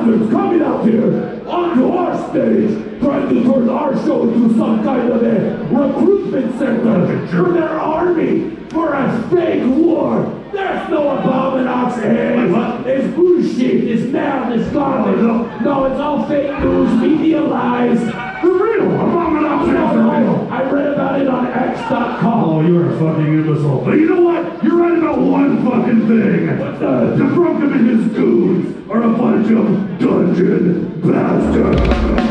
bastards coming out here onto our stage, trying to turn our show into some kind of a recruitment center for their army for a fake war. There's no Abominax here. It's bullshit. It's mad. It's garbage. No, it's all fake news, media lies. The real Abominax is the real. I read about it on X.com. Oh, you're a fucking imbecile. But you know what? You're right about one fucking thing. What's that? The Drunken and his goons are a bunch of dungeon bastards.